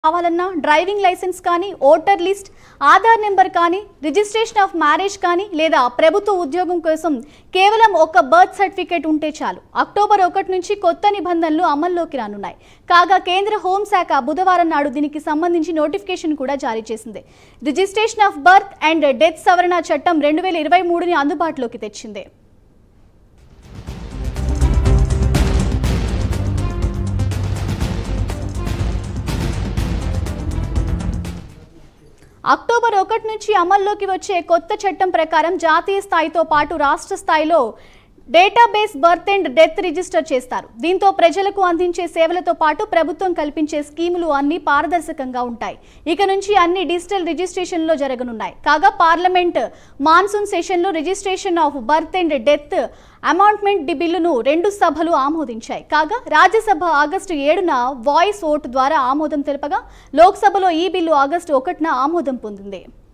కావాలన్నా driving license కానీ voter list Aadhaar number కానీ రిజిస్ట్రేషన్ ఆఫ్ మ్యారేజ్ కానీ లేదా ప్రభుత్వ ఉద్యోగం కోసం కేవలం ఒక బర్త్ సర్టిఫికేట్ ఉంటే చాలు. అక్టోబర్ 1 నుంచి కొత్త నిబంధనలు అమల్లోకి రానున్నాయి. కాగా కేంద్ర హోంశాఖ బుధవారం నాడు దీనికి సంబంధించి నోటిఫికేషన్ కూడా జారీ చేసింది. Registration of birth and death సవరణ చట్టం 2023ని అందుబాటులోకి తెచ్చింది. అక్టోబర్ 1 నుంచి అమల్లోకి వచ్చే కొత్త చట్టం ప్రకారం జాతీయ స్థాయితో పాటు రాష్ట్ర స్థాయిలో database birth and death register చేస్తారు. దీంతో ప్రజలకు అందించే సేవలతో పాటు ప్రభుత్వం కల్పించే స్కీములు అన్ని పారదర్శకంగా ఉంటాయి. ఇక నుంచి అన్ని డిజిటల్ రిజిస్ట్రేషన్లో జరగనున్నాయి. కాగా పార్లమెంట్ మాన్సూన్ సెషన్లో registration of birth and death amendment బిల్లును 2 సభలు ఆమోదించాయి. కాగా రాజ్యసభ ఆగస్టు 7న వాయిస్ ఓటు ద్వారా ఆమోదం తెలుపగా లోక్సభలో ఈ బిల్లు ఆగస్టు 1న ఆమోదం పొందింది.